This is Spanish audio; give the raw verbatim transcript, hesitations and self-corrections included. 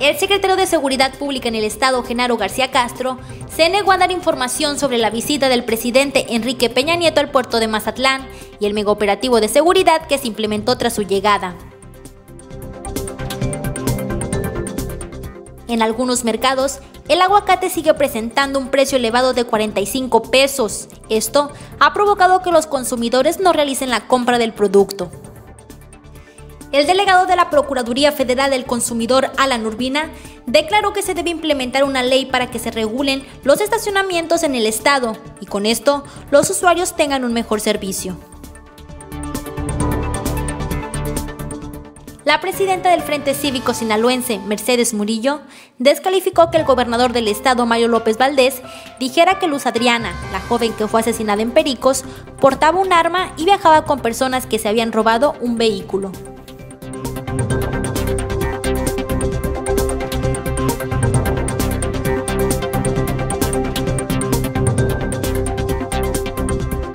El secretario de Seguridad Pública en el estado, Genaro García Castro, se negó a dar información sobre la visita del presidente Enrique Peña Nieto al puerto de Mazatlán y el megaoperativo de seguridad que se implementó tras su llegada. En algunos mercados, el aguacate sigue presentando un precio elevado de cuarenta y cinco pesos. Esto ha provocado que los consumidores no realicen la compra del producto. El delegado de la Procuraduría Federal del Consumidor, Alan Urbina, declaró que se debe implementar una ley para que se regulen los estacionamientos en el estado y con esto los usuarios tengan un mejor servicio. La presidenta del Frente Cívico Sinaloense, Mercedes Murillo, descalificó que el gobernador del estado, Mario López Valdés, dijera que Luz Adriana, la joven que fue asesinada en Pericos, portaba un arma y viajaba con personas que se habían robado un vehículo.